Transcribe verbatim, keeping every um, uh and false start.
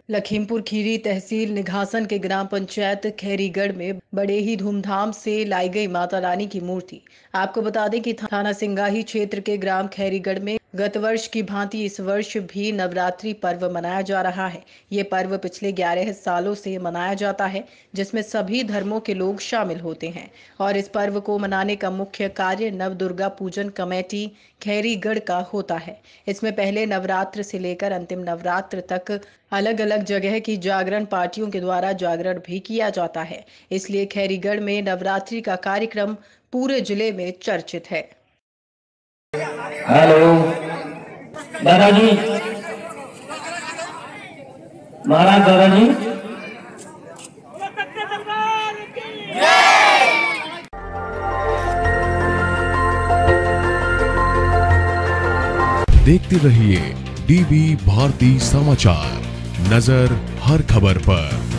लखीमपुर खीरी तहसील निघासन के ग्राम पंचायत खैरीगढ़ में बड़े ही धूमधाम से लाई गई माता रानी की मूर्ति। आपको बता दें कि थाना सिंगाही क्षेत्र के ग्राम खैरीगढ़ में गत वर्ष की भांति इस वर्ष भी नवरात्रि पर्व मनाया जा रहा है। ये पर्व पिछले ग्यारह सालों से मनाया जाता है, जिसमें सभी धर्मों के लोग शामिल होते हैं और इस पर्व को मनाने का मुख्य कार्य नव दुर्गा पूजन कमेटी खैरीगढ़ का होता है। इसमें पहले नवरात्र से लेकर अंतिम नवरात्र तक अलग अलग जगह की जागरण पार्टियों के द्वारा जागरण भी किया जाता है। इसलिए खैरीगढ़ में नवरात्रि का कार्यक्रम पूरे जिले में चर्चित है। हेलो दादाजी, महाराज दादाजी। देखते रहिए डीबी भारती समाचार, नजर हर खबर पर।